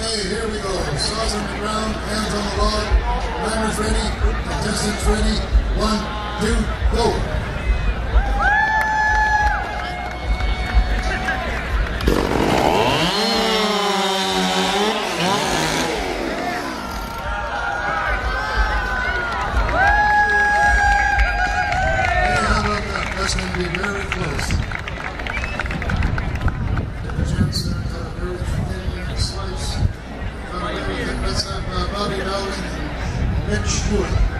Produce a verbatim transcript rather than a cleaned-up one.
Okay, here we go. Saws on the ground, hands on the log. Runners ready, contestants ready. One, two, go. That's going to be very close. Get the chance to have a very thin slice. Let's have uh, Bobby Dowling and Mitch Stewart.